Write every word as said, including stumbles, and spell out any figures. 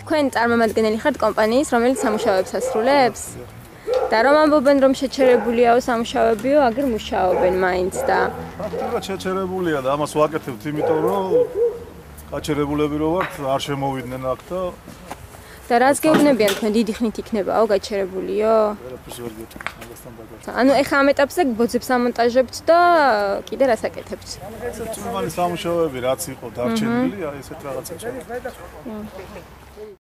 თქვენ წარმომადგენელი ხართ კომპანიის, რომელიც სამუშაოებს ასრულებს? და რომ ამბობენ, რომ შეჩერებულიაო სამუშაოებიო, აგერ მუშაობენ მაინც და ფაქტობრივად შეჩერებულია და ამას ვაკეთებთ, იმიტომ რომ გაჩერებულები რო ვართ, არ შემოვიდნენ აქ და და რაც გეუბნებიან თქვენ დიდი ხნით იქნებაო გაჩერებულიო? ვერაფერს ვერ გეტყვით, ამასთან დაკავშირებით. ანუ ეხლა ამ ეტაპზე ბოძებს ამონტაჟებთ და კიდე რას აკეთებთ? ესეც ნორმალი სამუშაოები რაც იყო დარჩენილი, აი ესეთ რაღაცებს.